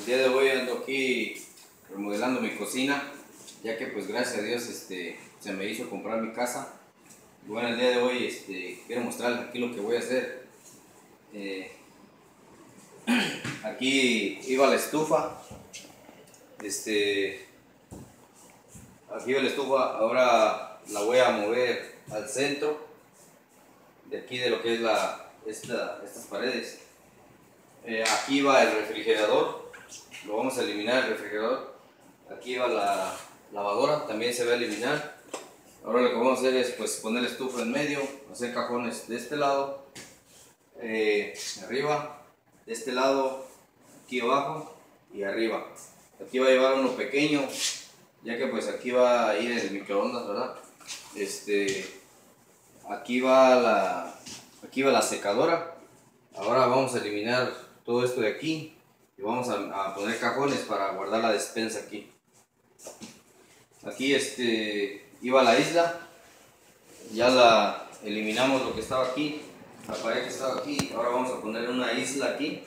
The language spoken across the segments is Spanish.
día de hoy ando aquí remodelando mi cocina, ya que pues gracias a Dios se me hizo comprar mi casa. Y bueno, el día de hoy quiero mostrarles aquí lo que voy a hacer. Aquí iba la estufa, aquí iba la estufa, ahora la voy a mover al centro de aquí de lo que es estas paredes. Aquí va el refrigerador, lo vamos a eliminar el refrigerador. Aquí va la lavadora, también se va a eliminar. Ahora lo que vamos a hacer es pues poner la estufa en medio, hacer cajones de este lado, arriba, de este lado, aquí abajo y arriba. Aquí va a llevar uno pequeño, ya que pues aquí va a ir el microondas, ¿verdad? Aquí va la secadora. Ahora vamos a eliminar todo esto de aquí y vamos a poner cajones para guardar la despensa aquí. Aquí iba la isla, ya la eliminamos lo que estaba aquí, la pared que estaba aquí. Ahora vamos a poner una isla aquí.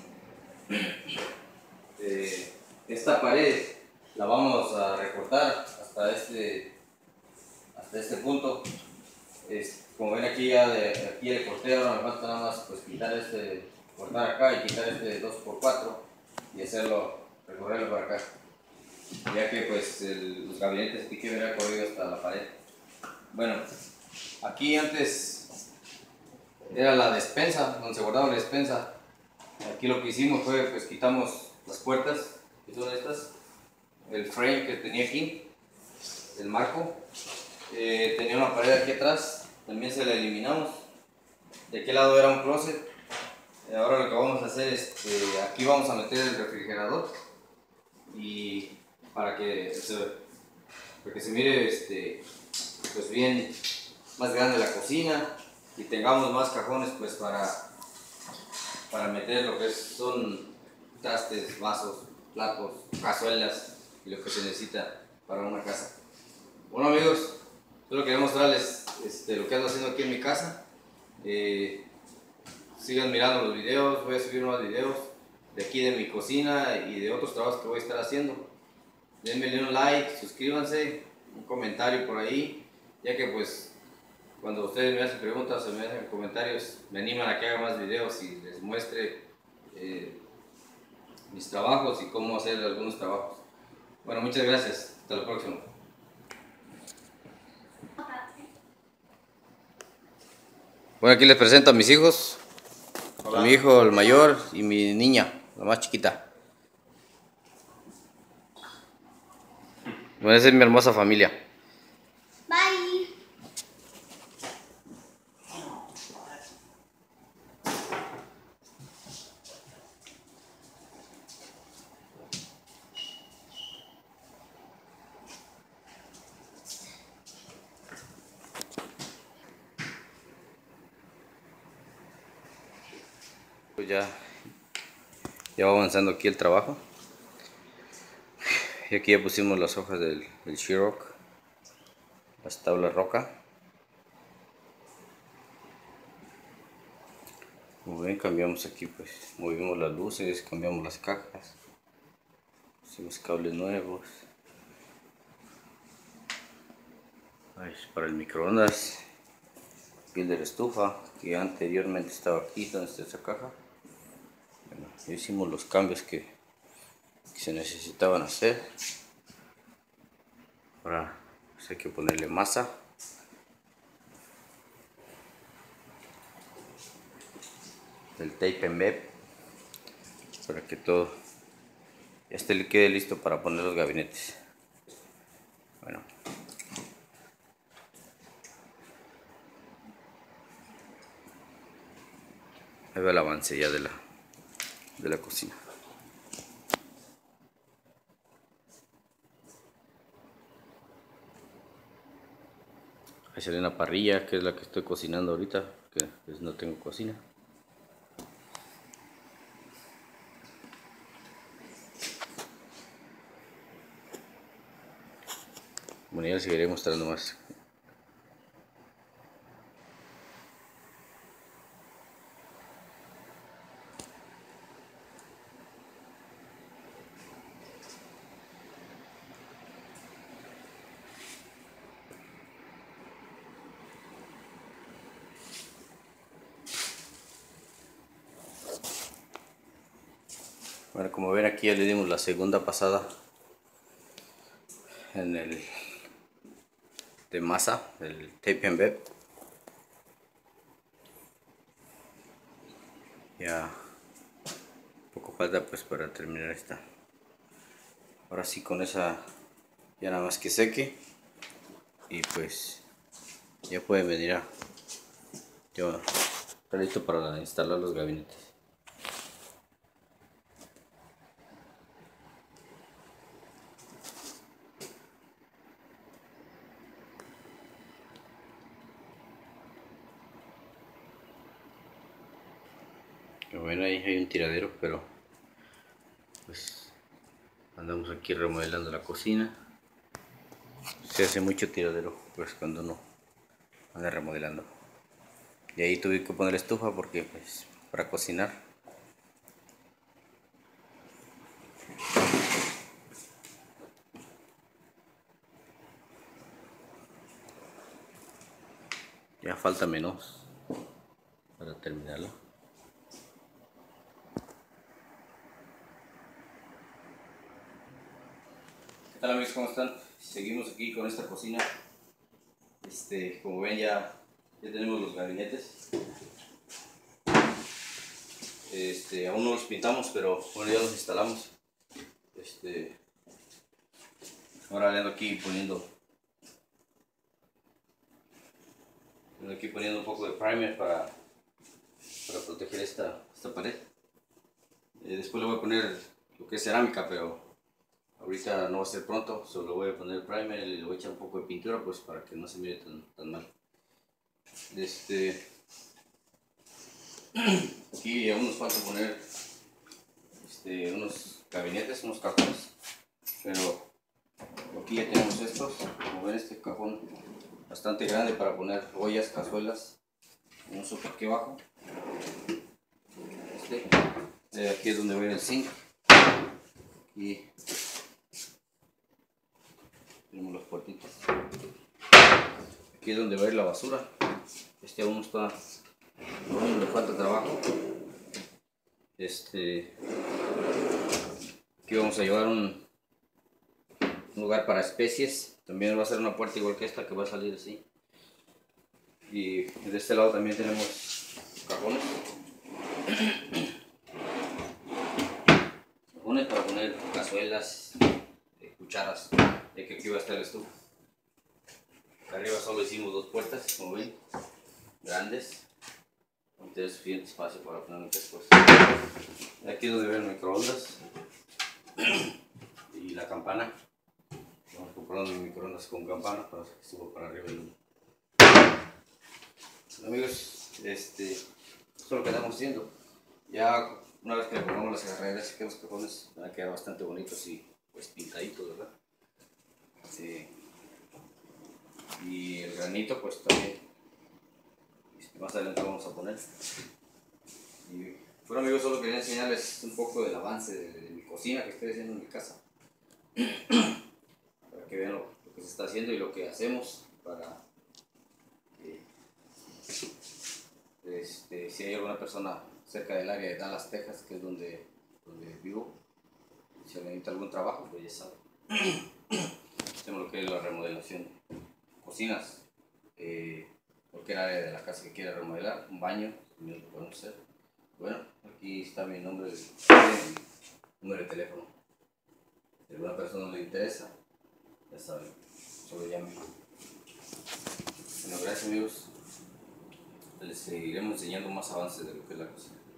Esta pared la vamos a recortar hasta este punto. Como ven aquí ya aquí el corté, ahora me falta nada más pues cortar acá y quitar este 2x4 y recorrerlo por acá, ya que pues los gabinetes aquí que hubiera corrido hasta la pared. Bueno, aquí antes era la despensa, donde se guardaba la despensa. Aquí lo que hicimos fue pues quitamos las puertas, que son estas, el frame que tenía aquí, el marco. Tenía una pared aquí atrás, también se la eliminamos. De aquel lado era un closet. Ahora lo que vamos a hacer es aquí vamos a meter el refrigerador y para que se mire pues bien más grande la cocina y tengamos más cajones pues para meter lo que son trastes, vasos, platos, cazuelas y lo que se necesita para una casa. Bueno amigos, solo quería mostrarles lo que ando haciendo aquí en mi casa. Sigan mirando los videos, voy a subir más videos de aquí de mi cocina y de otros trabajos que voy a estar haciendo. Denme un like, suscríbanse, un comentario por ahí, ya que pues cuando ustedes me hacen preguntas o me hacen comentarios me animan a que haga más videos y les muestre mis trabajos y cómo hacer algunos trabajos. Bueno, muchas gracias, hasta la próxima. Bueno, aquí les presento a mis hijos. Hola. Mi hijo el mayor y mi niña, la más chiquita. Bueno, esa es mi hermosa familia. Bye. Pues ya va avanzando aquí el trabajo. Y aquí ya pusimos las hojas del Sheetrock, las tablas roca. Como ven, cambiamos aquí, pues movimos las luces, cambiamos las cajas, pusimos cables nuevos. Para el microondas, piel de la estufa que anteriormente estaba aquí donde está esa caja. Bueno, ya hicimos los cambios que se necesitaban hacer. Ahora pues hay que ponerle masa. El tape en web para que todo le quede listo para poner los gabinetes. Bueno, ahí va el avance ya de la cocina. Ahí sale una parrilla, que es la que estoy cocinando ahorita, que pues no tengo cocina. Bueno, ya les seguiré mostrando más. Bueno, como ven aquí ya le dimos la segunda pasada en el de masa, el tape and bed. Ya poco falta pues para terminar esta. Ahora sí, con esa ya nada más que seque y pues ya pueden venir a ya está listo para instalar los gabinetes. Como ven ahí hay un tiradero, pero pues andamos aquí remodelando la cocina. Se hace mucho tiradero pues cuando uno anda remodelando. Y ahí tuve que poner estufa porque pues para cocinar. Ya falta menos para terminarlo. ¿Qué tal amigos? ¿Cómo están? Seguimos aquí con esta cocina. Como ven ya tenemos los gabinetes. Aún no los pintamos, pero bueno, ya los instalamos. Ahora le ando aquí poniendo un poco de primer para proteger esta pared. Después le voy a poner lo que es cerámica, pero ahorita no va a ser pronto. Solo voy a poner primer y le voy a echar un poco de pintura pues para que no se mire tan mal. Aquí aún nos falta poner unos gabinetes, unos cajones, pero aquí ya tenemos estos. Como ven, este cajón bastante grande para poner ollas, cazuelas. Tenemos otro aquí abajo. Aquí es donde va el zinc. Y tenemos las puertitas. Aquí es donde va a ir la basura. Aún está, aún le falta trabajo. Aquí vamos a llevar un lugar para especies. También va a ser una puerta igual que esta que va a salir así. Y de este lado también tenemos cajones. Cajones para poner cazuelas, cucharas, ya que aquí va a estar el estufa. Acá arriba solo hicimos dos puertas, como ven, grandes. No tiene suficiente espacio para poner muchas cosas. Aquí es donde ven el microondas y la campana. Vamos comprando un microondas con campana para que suba para arriba el humo. Amigos, eso es lo que estamos haciendo. Ya una vez que le pongamos las carreras, que los cajones van a quedar bastante bonitos y pues pintaditos, ¿verdad? Y el granito pues también más adelante vamos a poner. Y bueno amigos, solo quería enseñarles un poco del avance de mi cocina que estoy haciendo en mi casa, para que vean lo que se está haciendo y lo que hacemos para si hay alguna persona cerca del área de Dallas, Texas, que es donde vivo, si necesita algún trabajo, pues ya saben. Hacemos lo que es la remodelación, cocinas, cualquier área de la casa que quiera remodelar, un baño, también lo podemos hacer. Bueno, aquí está mi nombre, mi número de teléfono. Si a alguna persona le interesa, ya saben, solo llamen. Bueno, gracias amigos. Les seguiremos enseñando más avances de lo que es la cocina.